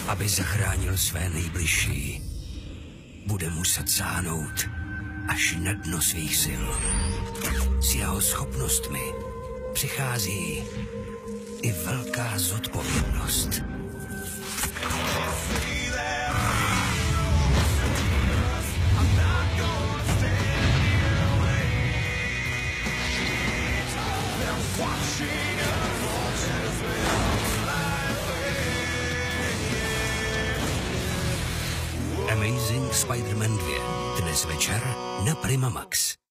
Aby zachránil své nejbližší, bude muset sáhnout až na dno svých sil. S jeho schopnostmi přichází i velká zodpovědnost. Amazing Spider-Man 2. Dnes večer na Prima Max.